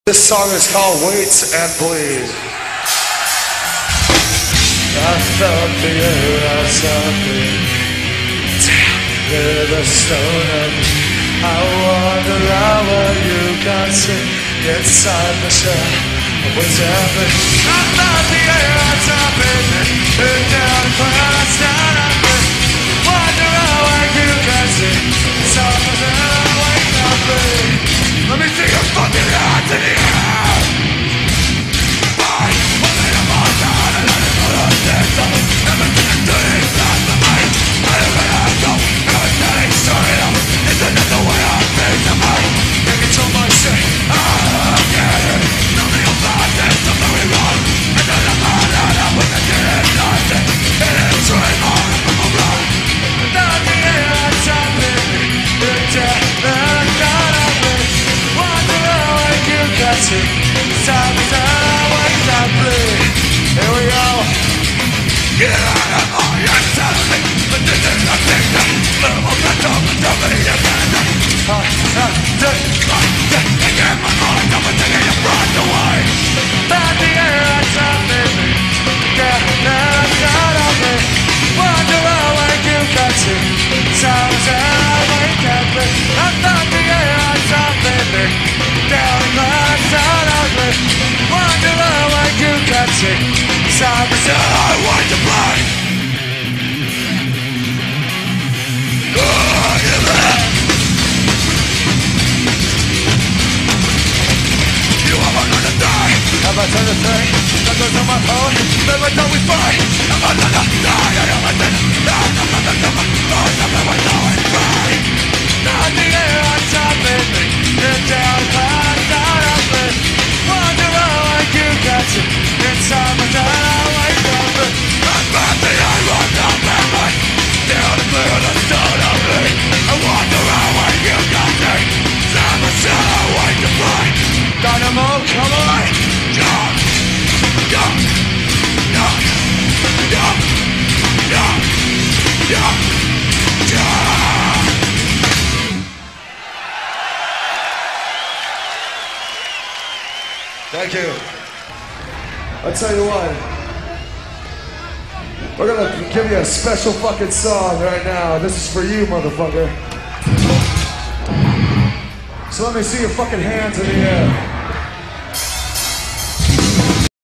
This song is called Wait and Bleed. I felt the air outside me. Damn, the stone and I wonder how well you got sick inside the shell. What's happened? I felt the air outside me. Look down the clouds down on me. Wonder how well you got sick inside the shell. Wait and bleed. Let me see your fucking hands in the air. I turn the thing, that goes on my phone, never thought we'd fight. Not the air on top of me, you're down, clouds down on me. Wonder how I you got you inside my time, I wake up and I'm back the air on top of me, down and clear the stone of me. I wonder how I you got me inside my time, I wake up and Dynamo, come on! Thank you. I'll tell you what. We're gonna give you a special fucking song right now. This is for you, motherfucker. So let me see your fucking hands in the air.